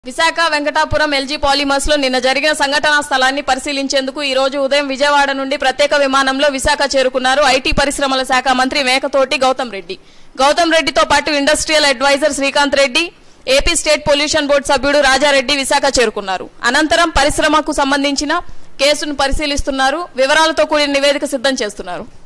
Visakha Venkatapuram LG polymers లో నిన్న జరిగిన సంఘటనా స్థలాన్ని పరిశీలించేందుకు ఈ రోజు ఉదయం విజయవాడ నుండి ప్రత్యేక విమానంలో విశాఖ చేరుకున్నారు ఐటీ పరిశ్రమల శాఖ మంత్రి మేకతోటి గౌతమ్ రెడ్డి. గౌతమ్ రెడ్డితో పాటు industrial advisor Srikanth Reddy, AP state pollution board సభ్యుడు రాజారెడ్డి విశాఖ చేరుకున్నారు. అనంతరం పరిశ్రమకు సంబంధించిన కేసును పరిశీలిస్తున్నారు. వివరాలతో కూడిన నివేదిక సిద్ధం చేస్తున్నారు.